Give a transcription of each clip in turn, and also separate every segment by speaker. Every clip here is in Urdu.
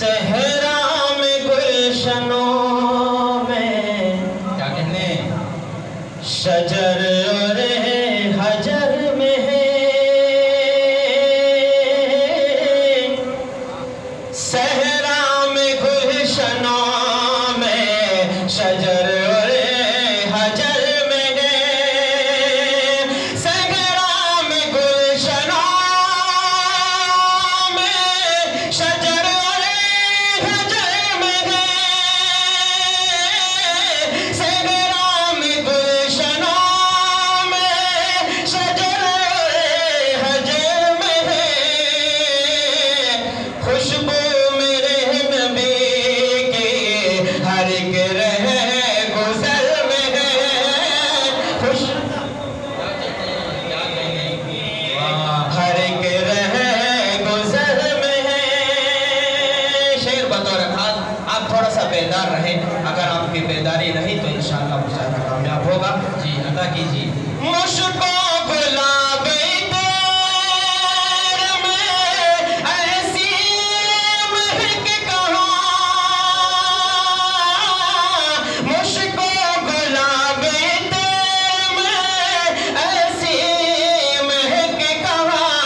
Speaker 1: صحرا میں گلشنوں میں
Speaker 2: کیا کہنے
Speaker 1: شجر اور حجر میں ہے صحرا میں گلشنوں میں شجر اور حجر میں ہے صحرا میں گلشنوں میں شجر اور حجر میں ہے صحرا میں گلشنوں میں شجر اور حجر میں ہے خوشبو میرے نبی کی ہر ایک رہ گزر میں ہے ہر ایک رہ گزر میں ہے شعر بطور خاص آپ تھوڑا سا بیدار رہیں اگر آپ کی بیداری رہی تو انشاءاللہ مشاہدہ کامیاب ہوگا
Speaker 2: جی ادا کیجیے
Speaker 1: مشکو گلاب تیر میں ایسی مہک کہاں مشکو گلاب تیر میں ایسی مہک کہاں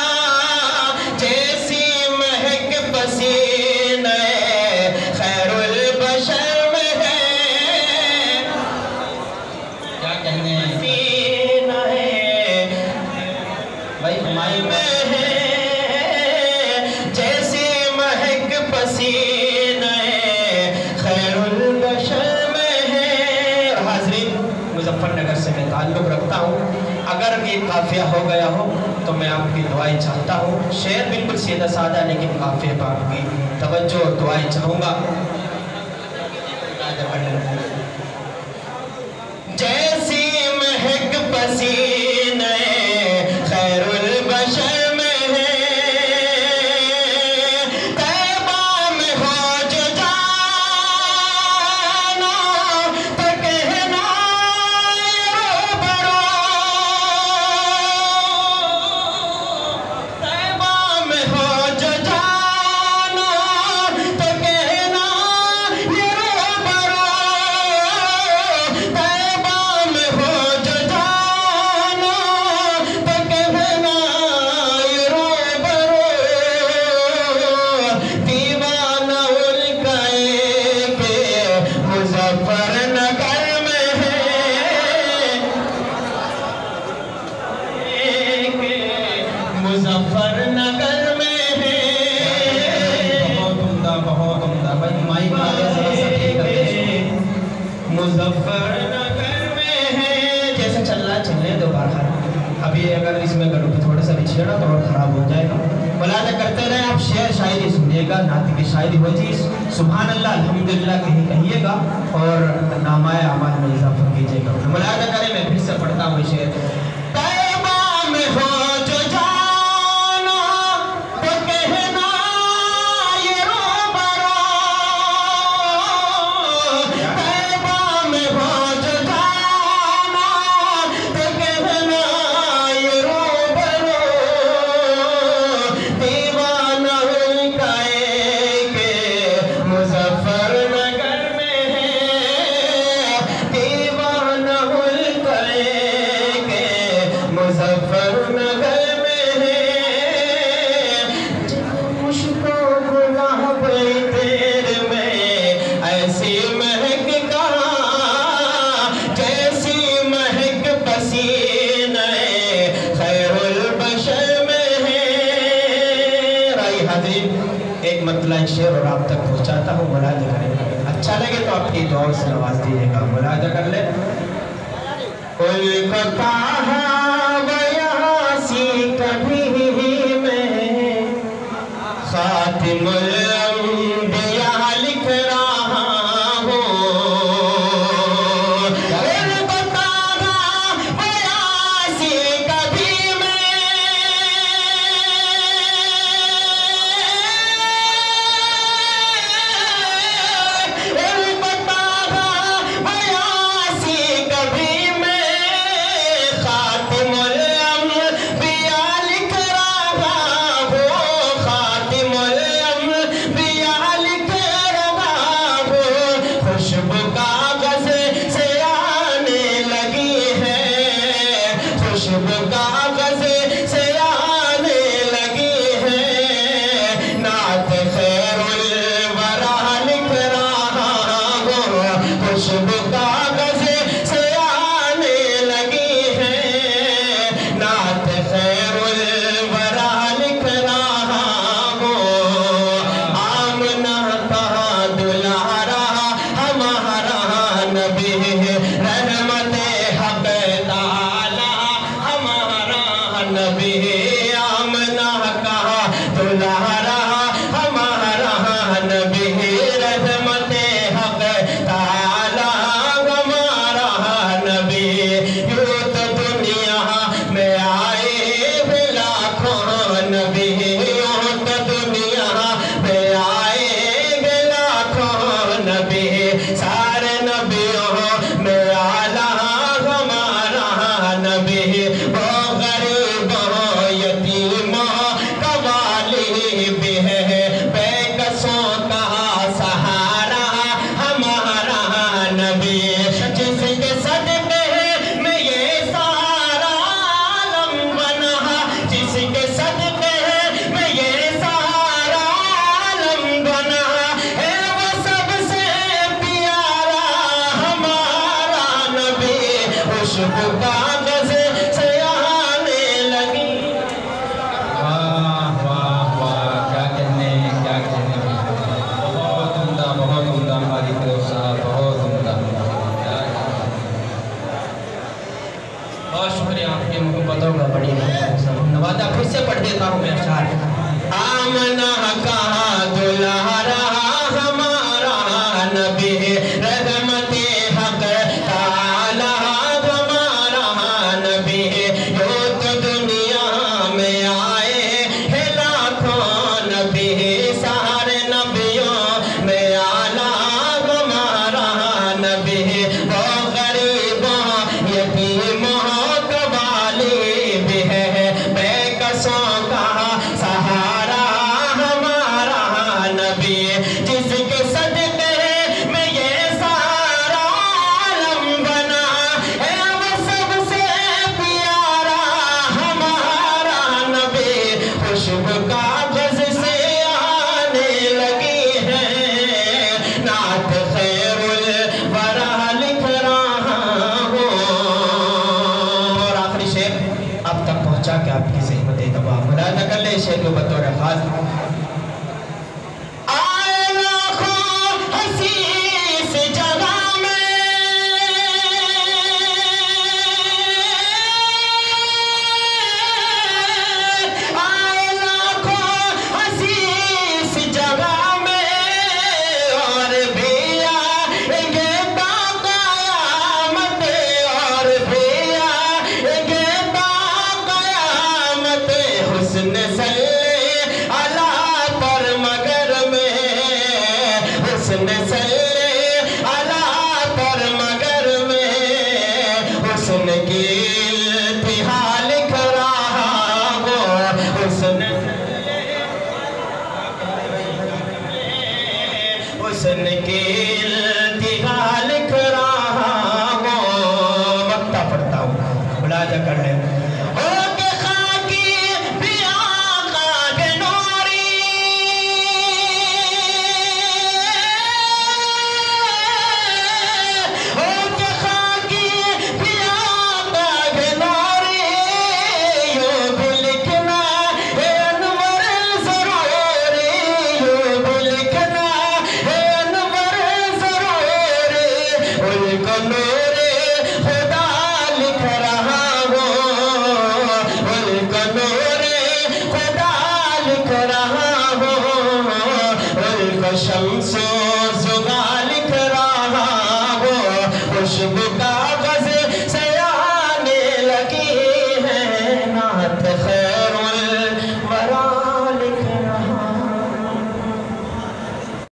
Speaker 1: جیسی مہک پسینے خیر البشر میں ہے
Speaker 2: کیا کہنے
Speaker 1: پسینہ ہے بھائی ہمائی میں ہے جیسی مہک پسینہ خیر البشر میں ہے حاضرین مظفر نگر سے میں تعلق رکھتا ہوں اگر یہ قافیہ ہو گیا ہو تو میں آپ کی دعائیں چاہتا ہوں شعر بالکل سیدھا سادہ لیکن قافیہ پہ آپ کی توجہ اور دعائیں چاہوں گا جیسی مہک پسینے خیر البشر میں ہے طیبہ میں ہو جو جانا تو کہنا روبرو طیبہ میں ہو جو جانا تو کہنا روبرو طیبہ میں ہو جو جانا تو کہنا روبرو دیوانہ ان کا ایک مظفر نگر میں ہے ایک مظفر نگر میں ہے
Speaker 2: بہت عمدہ بھائی مائک آگے ذرا سا ٹھیک کر دے
Speaker 1: مظفر نگر میں ہے جیسے چل رہا ہے چلنے دو باہر ابھی اگر اس میں تھوڑا سا بھی چھیڑا تو اور خراب ہو جائے گا ملاحظہ کرتے رہے آپ شعر شاعری سنیے گا نعت کی شاعری ہو جی سبحان اللہ الحمدللہ کہیے گا اور نامۂ اعمال میں اضافہ کیجیے گا ملاحظہ کریں میں پھر سے پڑھتا ہوں شعر طیبہ میں ہو جو جانا تو کہنا یہ روبرو طیبہ میں ہو جو جانا تو کہنا یہ روبرو دیوانہ ان کا ایک مظفر نگر میں ہے دیوانہ ان کا ایک مظفر نگر میں ہے مشکو گلاب تیر میں ایسی مہک کہاں جیسی مہک پسینہ خیر البشر میں ہے رائی حاضرین ایک مطلع شعر اور آپ تک پہنچاتا ہوں ملاحظہ کریں اچھا لگے تو آپ کی دعاؤں سے نواز دیجیے گا ملاحظہ کر لیں کبھی میں خاتم الانبیاء لکھ رہا ہوں کبھی میں خاتم الانبیاء ملاحظہ کر لے شعر کو بطور خاص حسن کی التہا لکھ رہا ہوں مکتا پڑھتا ہوں ملاحظہ کر لیں شمسوں